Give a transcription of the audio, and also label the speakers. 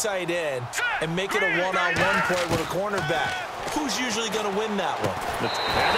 Speaker 1: tight end and make it a one-on-one play with a cornerback. Who's usually going to win that one?
Speaker 2: The pass